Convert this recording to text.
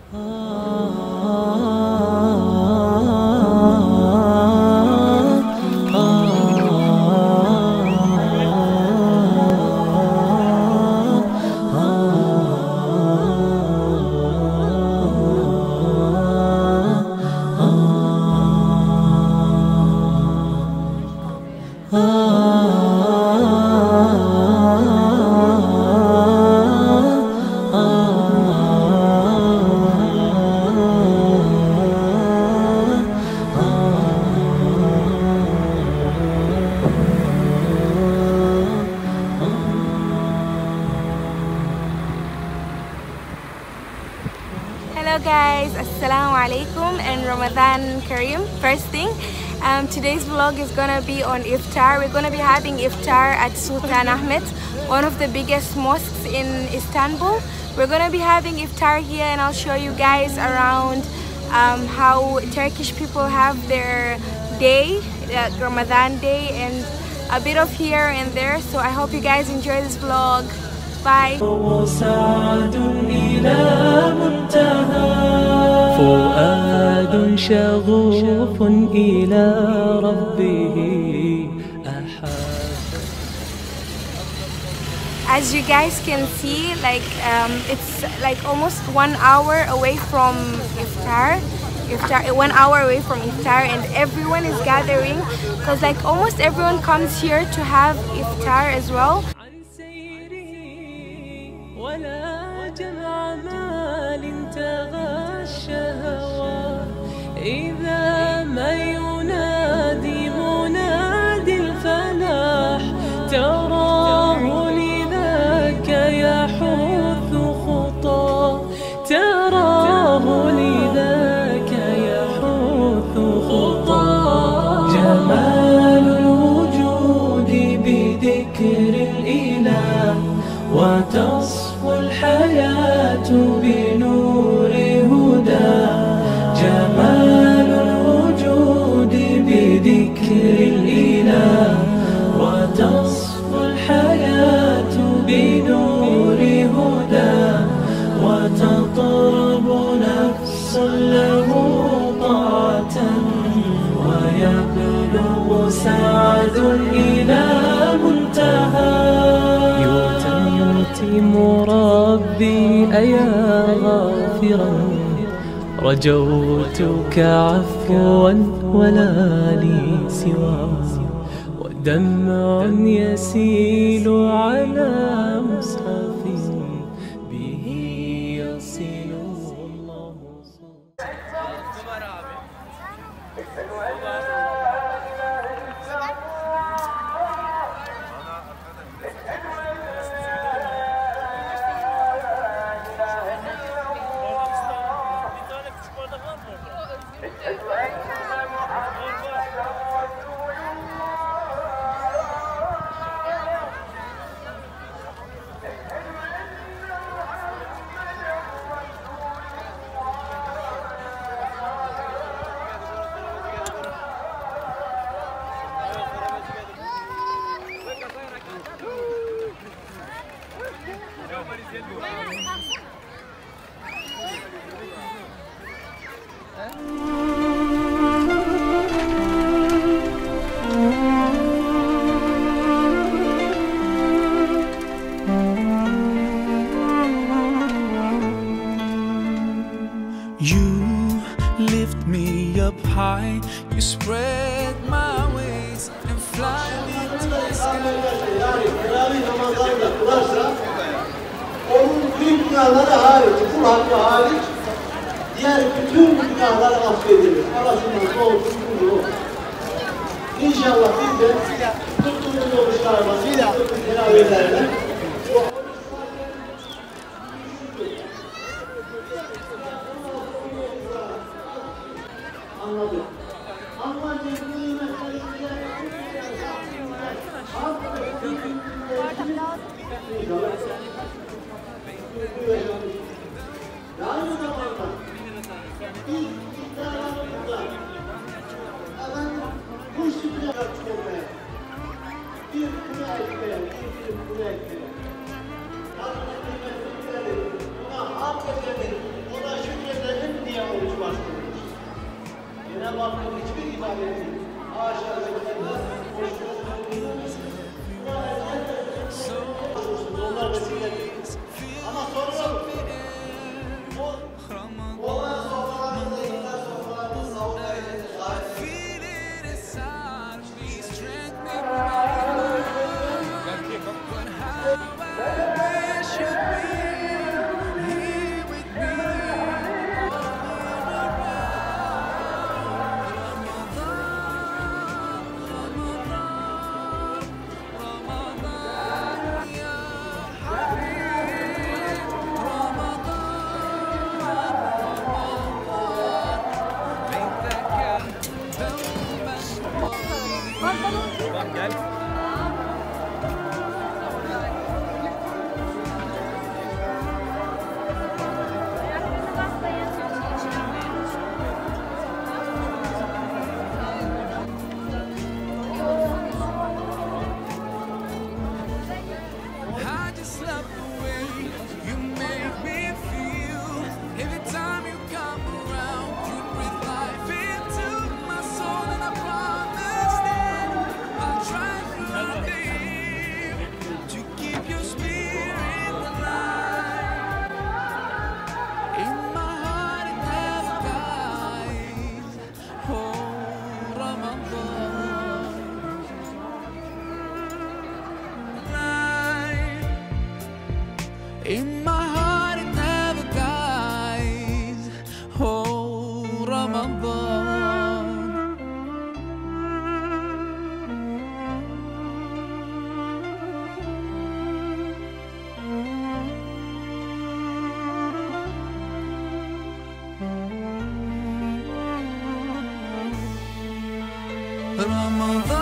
Hello guys, Assalamu alaikum and Ramadan Kareem. First thing, today's vlog is gonna be on iftar. We're gonna be having iftar at Sultan Ahmet, one of the biggest mosques in Istanbul. We're gonna be having iftar here and I'll show you guys around how Turkish people have their day, Ramadan day, and a bit of here and there. So I hope you guys enjoy this vlog. Bye. فؤاد شغوف إلى ربه أحب. As you guys can see, it's like almost 1 hour away from iftar. 1 hour away from iftar, and everyone is gathering because like almost everyone comes here to have iftar as well. ولا جمع مال تغشى هوى إذا ما ينادي منادي الفلاح تراه لذاك يحث خطاه تراه لذاك يحث خطاه جمال الوجود بذكر الإله وتصفو الحياة بنور هدى جمال الوجود بذكر الإله وتصفو الحياة بنور هدى وتطرب نفس له طاعة ويبلغ سعد إلى منتهى مربي أيا غافرا رجوتك عفوا ولا لي سوى ودمع يسيل على مصحف به يصل الله You lift me up high, you spread my wings and fly me to the sky. Yani namazlarla kılarsa onun büyük günahları hariç, kul hakkı hariç diğer bütün günahları affedilir. Arasından soğutun kulu. İnşallah biz de tuttuğumuz oruçlarla, tuttuğumuz teravihlerle anladık. Allah'ın aynı zamanda biz iddialarımızda bu şüpheye karşı olmaya bir kule etmeye, bir kule etmeye Tanrı'nın kıymetini bilelim, ona hamd edelim, ona şükredelim. baktığım hiçbir ibadeti haşa zikirde hoşgörüsünü onlar vesiledir. Ama soruyorum. Olan sofralarında iftar sofralarında savunma I just love the way you make me feel. Every time you come around, you breathe life into my soul, and I promise that I'll try my best to keep your spirit alive. In my heart it never dies. Oh, Ramadan. In my heart it never dies. Oh, Ramadan. Ramadan.